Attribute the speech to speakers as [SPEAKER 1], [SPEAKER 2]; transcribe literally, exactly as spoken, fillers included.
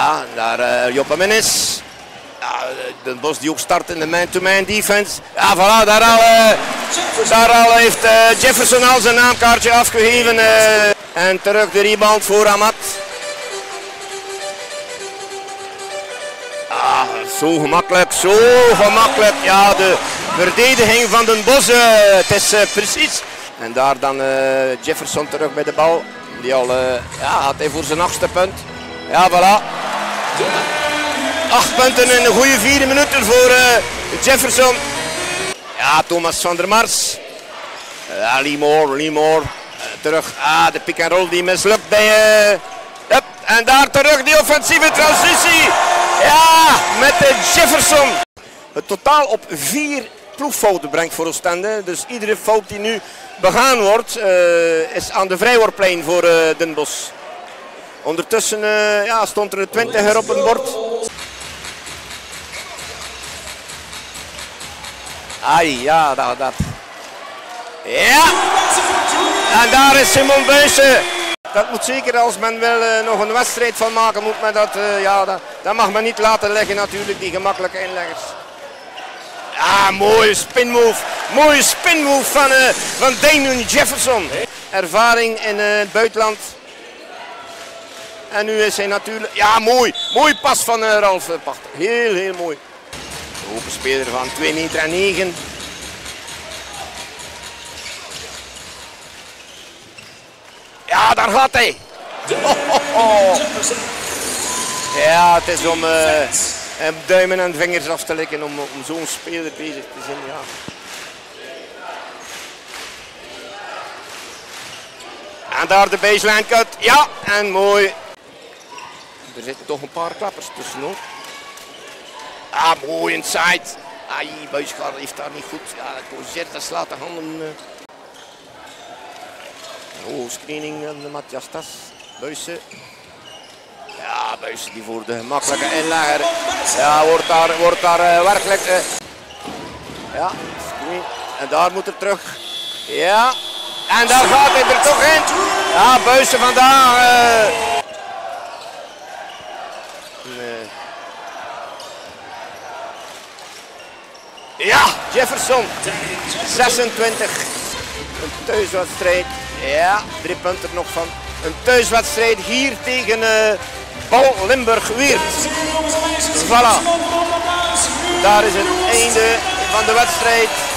[SPEAKER 1] Ja, daar uh, Joppe Minnis. Ja, Den Bosch die ook start in de man-to-man defense. Ja, voilà, daar al, uh, daar al heeft uh, Jefferson al zijn naamkaartje afgegeven. Uh, en terug de rebound voor Amat. Ah, zo gemakkelijk, zo gemakkelijk. Ja, de verdediging van Den Bosch, uh, het is uh, precies. En daar dan uh, Jefferson terug bij de bal. Die al, uh, ja, had hij voor zijn achtste punt. Ja, voilà. Acht punten in een goede vier minuten voor uh, Jefferson. Ja, Thomas van der Mars. Ja, Limor, Limor. Uh, terug. Ah, de pick and roll die mislukt bij... Uh, yep. En daar terug die offensieve transitie. Ja, met de Jefferson. Het totaal op vier ploegfouten brengt voor Oostende. Dus iedere fout die nu begaan wordt, uh, is aan de vrijworplijn voor uh, Den Bosch. Ondertussen uh, ja, stond er een twintiger op het bord. Ai, ja, dat, dat. Ja! En daar is Simon Buijsen. Dat moet zeker, als men wil uh, nog een wedstrijd van maken, moet men dat, uh, ja, dat, dat mag men niet laten liggen natuurlijk, die gemakkelijke inleggers. Ja, mooie spinmove. Mooie spinmove van, uh, van Damon Jefferson. Ervaring in uh, het buitenland. En nu is hij natuurlijk... Ja, mooi. Mooi pas van uh, Ralf Pachter. Heel, heel mooi. De open speler van twee meter negen. Ja, daar gaat hij. Oh, oh, oh. Ja, het is om uh, duimen en vingers af te likken om, om zo'n speler bezig te zijn. Ja. En daar de baseline cut. Ja, en mooi. Er zitten toch een paar klappers tussen hoor. Ah, mooi inside. Ai, Buisgaard heeft daar niet goed. Ja, Cogerta slaat de handen. Uh. Oh, screening van Matthias Tas. Buijsen. Ja, Buijsen die voor de gemakkelijke inlegger. Ja, wordt daar, wordt daar uh, werkelijk. Uh. Ja, screen. En daar moet er terug. Ja. En daar gaat hij er toch in. Ja, Buijsen vandaag. Uh. Nee. Ja, Jefferson. zesentwintig. Een thuiswedstrijd. Ja, drie punten nog van. Een thuiswedstrijd hier tegen uh, Bal Limburg-Weert. Voilà. Daar is het einde van de wedstrijd.